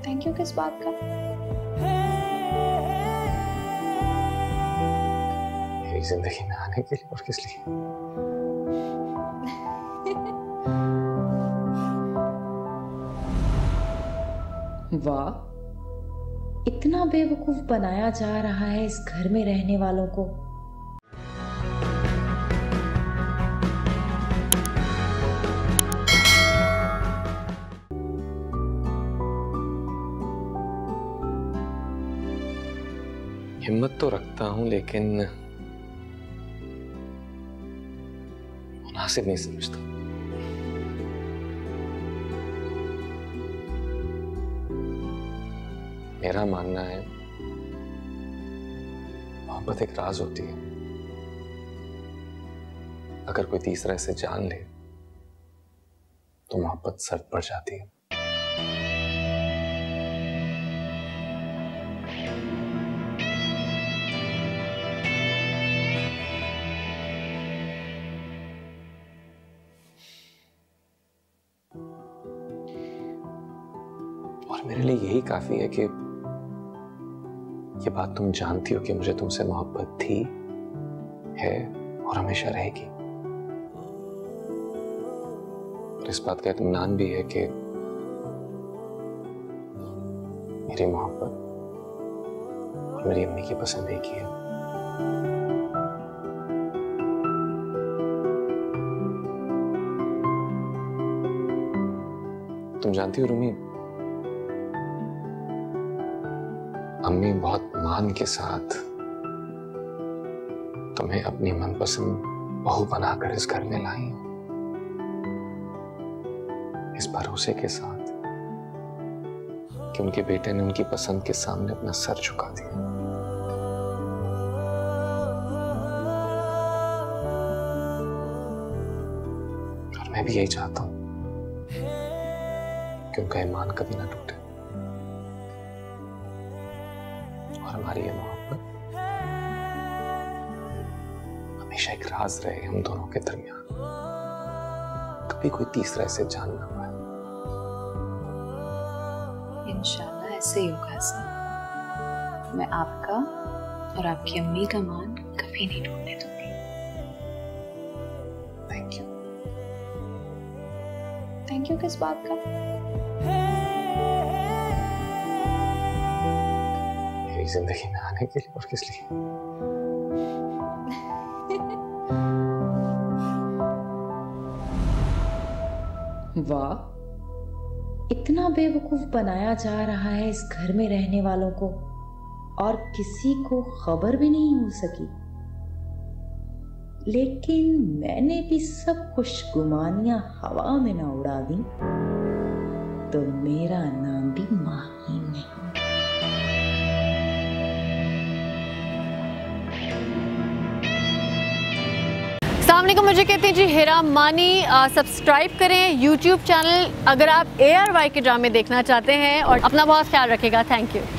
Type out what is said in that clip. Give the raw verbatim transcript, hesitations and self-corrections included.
Thank you किस बात का? मेरी जिंदगी में आने के लिए और किस लिए? वाह, इतना बेवकूफ बनाया जा रहा है इस घर में रहने वालों को। हिम्मत तो रखता हूं लेकिन मुनासिब नहीं समझता। मेरा मानना है मोहब्बत एक राज होती है। अगर कोई तीसरा इसे जान ले तो मोहब्बत सर्द पड़ जाती है। और मेरे लिए यही काफी है कि ये बात तुम जानती हो कि मुझे तुमसे मोहब्बत थी, है और हमेशा रहेगी। और इस बात का इत्मीनान भी है कि मेरी मोहब्बत और मेरी अम्मी की पसंद एक ही है। तुम जानती हो रूमी, अम्मी बहुत मान के साथ तुम्हें अपनी मनपसंद बहू बनाकर इस घर में लाई, इस भरोसे के साथ कि उनके बेटे ने उनकी पसंद के सामने अपना सर झुका दिया। और मैं भी यही चाहता हूं कि उनका ईमान कभी ना टूटे और हमारी ये मोहब्बत हमेशा एक राज रहे हम दोनों के दरमियान। कभी कोई तीसरा इसे जान ना पाए। इंशाल्लाह ऐसे ही होगा सर। मैं आपका और आपकी अम्मी का मान कभी नहीं टूटने दूंगी। Thank you. थैंक यू किस बात का? मेरी जिंदगी में आने के लिए और किस लिए? वाह, इतना बेवकूफ बनाया जा रहा है इस घर में रहने वालों को और किसी को खबर भी नहीं हो सकी। लेकिन मैंने भी सब खुशगुमानियां हवा में ना उड़ा दी तो मेरा नाम भी माही नहीं। अस्सलामुअलैकुम, मुझे कहते हैं जी हिरा मानी। सब्सक्राइब करें यूट्यूब चैनल अगर आप ए आर वाई के ड्रामे देखना चाहते हैं और अपना बहुत ख्याल रखिएगा। Thank you.